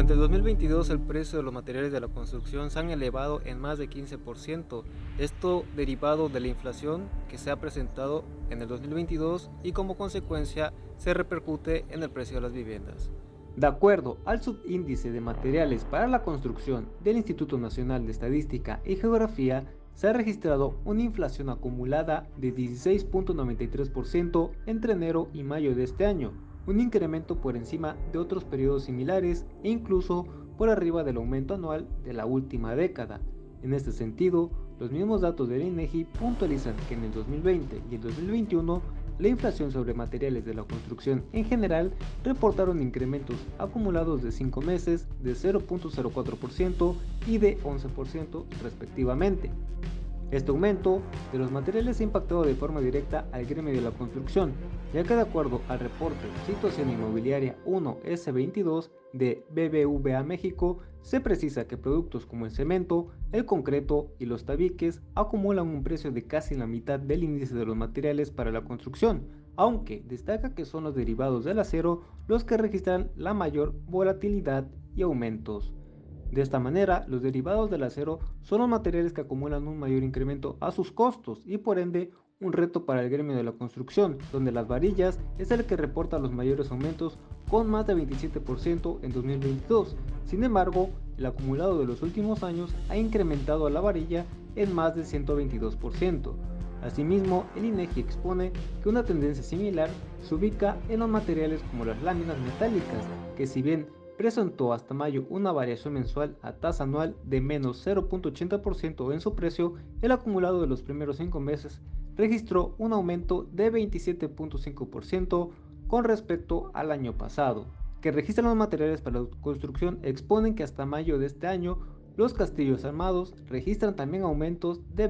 Durante el 2022 el precio de los materiales de la construcción se han elevado en más de 15%, esto derivado de la inflación que se ha presentado en el 2022 y como consecuencia se repercute en el precio de las viviendas. De acuerdo al subíndice de materiales para la construcción del Instituto Nacional de Estadística y Geografía, se ha registrado una inflación acumulada de 16.93% entre enero y mayo de este año, un incremento por encima de otros periodos similares e incluso por arriba del aumento anual de la última década. En este sentido, los mismos datos del INEGI puntualizan que en el 2020 y el 2021 la inflación sobre materiales de la construcción en general reportaron incrementos acumulados de 5 meses de 0.04% y de 11% respectivamente. Este aumento de los materiales ha impactado de forma directa al gremio de la construcción, ya que de acuerdo al reporte Situación Inmobiliaria 1S22 de BBVA México, se precisa que productos como el cemento, el concreto y los tabiques acumulan un precio de casi la mitad del índice de los materiales para la construcción, aunque destaca que son los derivados del acero los que registran la mayor volatilidad y aumentos. De esta manera, los derivados del acero son los materiales que acumulan un mayor incremento a sus costos y por ende un reto para el gremio de la construcción, donde las varillas es el que reporta los mayores aumentos con más de 27% en 2022. Sin embargo, el acumulado de los últimos años ha incrementado a la varilla en más del 122%. Asimismo, el INEGI expone que una tendencia similar se ubica en los materiales como las láminas metálicas, que si bien presentó hasta mayo una variación mensual a tasa anual de menos 0.80% en su precio, el acumulado de los primeros 5 meses registró un aumento de 27.5% con respecto al año pasado. Que registran los materiales para la construcción exponen que hasta mayo de este año los castillos armados registran también aumentos de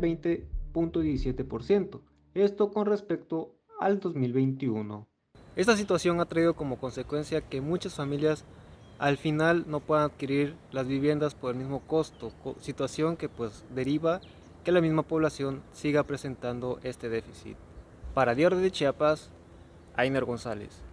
20.17%, esto con respecto al 2021. Esta situación ha traído como consecuencia que muchas familias al final no puedan adquirir las viviendas por el mismo costo, situación que pues deriva que la misma población siga presentando este déficit. Para Diario de Chiapas, Ainer González.